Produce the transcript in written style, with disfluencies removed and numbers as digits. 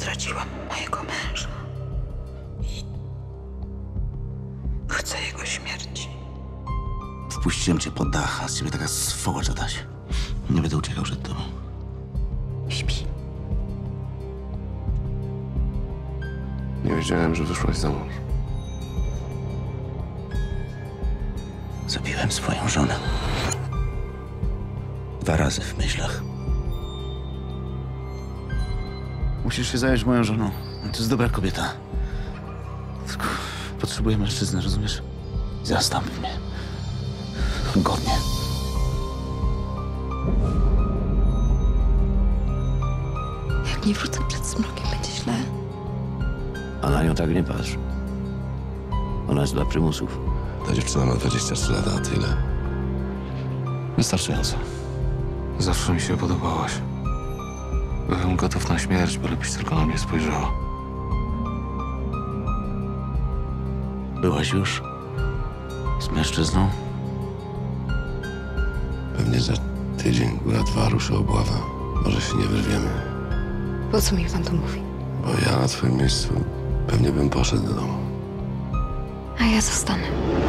Zdradziłam mojego męża i chcę jego śmierci. Wpuściłem cię pod dach, a z ciebie taka swoła Adaś. Nie będę uciekał przed tobą. Śpi. Nie wiedziałem, że wyszłaś za mąż. Zabiłem swoją żonę. 2 razy w myślach. Musisz się zająć moją żoną. To jest dobra kobieta. Tylko potrzebuję mężczyzny, rozumiesz? Zastąp mnie. Godnie. Jak nie wrócę przed zmrokiem, będzie źle. A na nią tak nie patrz. Ona jest dla prymusów. Ta dziewczyna ma 23 lata, a tyle. Wystarczająco. Zawsze mi się podobałaś. Byłem gotów na śmierć, bylebyś tylko na mnie spojrzała. Byłaś już z mężczyzną? Pewnie za tydzień, góra 2 ruszy obława. Może się nie wyrwiemy. Po co mi pan to mówi? Bo ja na twoim miejscu pewnie bym poszedł do domu. A ja zostanę.